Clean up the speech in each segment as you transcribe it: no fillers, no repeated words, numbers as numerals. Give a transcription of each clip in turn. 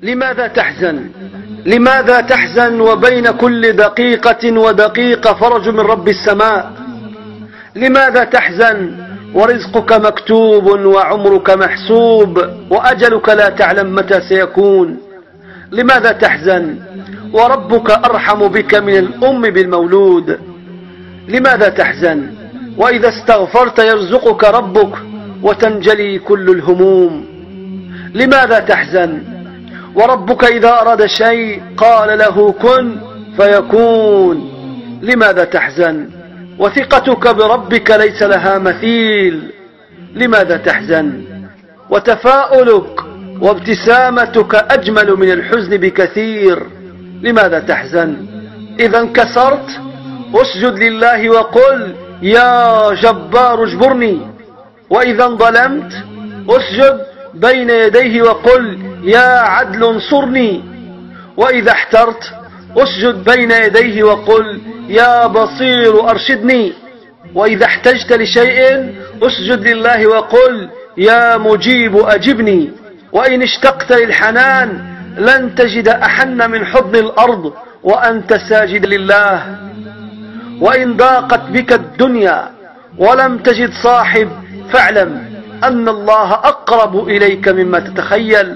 لماذا تحزن؟ لماذا تحزن وبين كل دقيقة ودقيقة فرج من رب السماء؟ لماذا تحزن ورزقك مكتوب وعمرك محسوب وأجلك لا تعلم متى سيكون؟ لماذا تحزن وربك أرحم بك من الأم بالمولود؟ لماذا تحزن وإذا استغفرت يرزقك ربك وتنجلي كل الهموم؟ لماذا تحزن وربك إذا أراد شيء قال له كن فيكون؟ لماذا تحزن وثقتك بربك ليس لها مثيل؟ لماذا تحزن وتفاؤلك وابتسامتك أجمل من الحزن بكثير؟ لماذا تحزن؟ إذا انكسرت اسجد لله وقل يا جبار اجبرني، وإذا انظلمت اسجد بين يديه وقل يا عدل انصرني، وإذا احترت اسجد بين يديه وقل يا بصير أرشدني، وإذا احتجت لشيء اسجد لله وقل يا مجيب أجبني. وإن اشتقت للحنان لن تجد أحن من حضن الأرض وأنت ساجد لله. وإن ضاقت بك الدنيا ولم تجد صاحب فاعلم أن الله أقرب إليك مما تتخيل.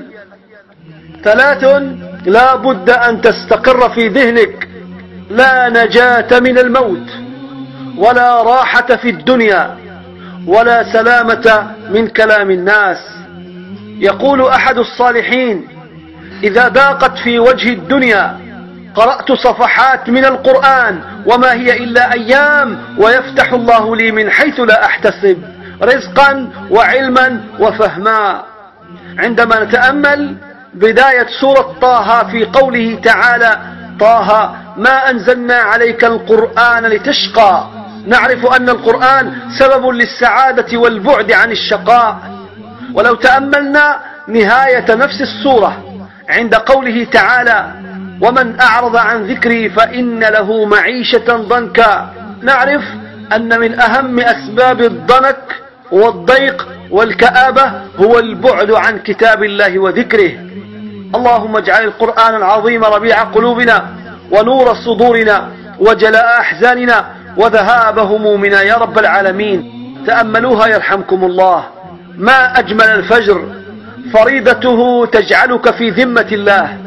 3 لا بد أن تستقر في ذهنك: لا نجاة من الموت، ولا راحة في الدنيا، ولا سلامة من كلام الناس. يقول أحد الصالحين: إذا ضاقت في وجه الدنيا قرأت صفحات من القرآن وما هي إلا أيام ويفتح الله لي من حيث لا أحتسب رزقا وعلما وفهما. عندما نتأمل بداية سورة طه في قوله تعالى: طه ما أنزلنا عليك القرآن لتشقى، نعرف أن القرآن سبب للسعادة والبعد عن الشقاء. ولو تأملنا نهاية نفس السورة عند قوله تعالى: ومن أعرض عن ذكري فإن له معيشة ضنكا، نعرف أن من أهم أسباب الضنك والضيق والكآبة هو البعد عن كتاب الله وذكره. اللهم اجعل القرآن العظيم ربيع قلوبنا ونور صدورنا وجلاء أحزاننا وذهاب همومنا يا رب العالمين. تأملوها يرحمكم الله. ما أجمل الفجر، فريضته تجعلك في ذمة الله،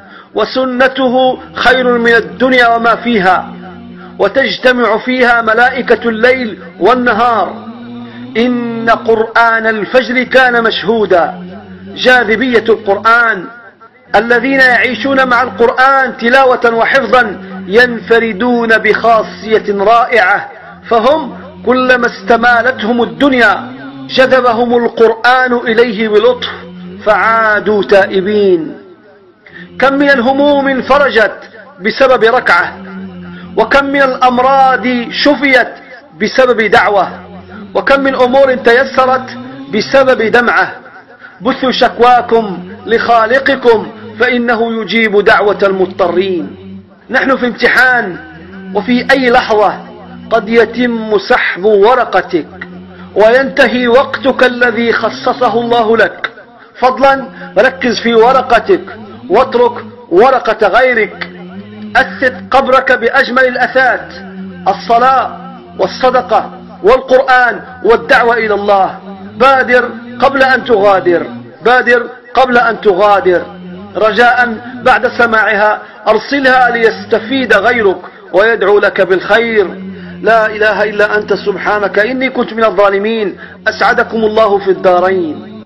وسنته خير من الدنيا وما فيها، وتجتمع فيها ملائكة الليل والنهار. إن قرآن الفجر كان مشهودا. جاذبية القرآن: الذين يعيشون مع القرآن تلاوة وحفظا ينفردون بخاصية رائعة، فهم كلما استمالتهم الدنيا جذبهم القرآن إليه بلطف فعادوا تائبين. كم من الهموم انفرجت بسبب ركعة، وكم من الأمراض شفيت بسبب دعوة، وكم من أمور تيسرت بسبب دمعة. بثوا شكواكم لخالقكم فإنه يجيب دعوة المضطرين. نحن في امتحان، وفي أي لحظة قد يتم سحب ورقتك وينتهي وقتك الذي خصصه الله لك. فضلا ركز في ورقتك واترك ورقة غيرك. أثث قبرك بأجمل الأثاث: الصلاة والصدقة والقرآن والدعوة إلى الله. بادر قبل أن تغادر، بادر قبل أن تغادر. رجاء بعد سماعها أرسلها ليستفيد غيرك ويدعو لك بالخير. لا إله إلا أنت سبحانك إني كنت من الظالمين. أسعدكم الله في الدارين.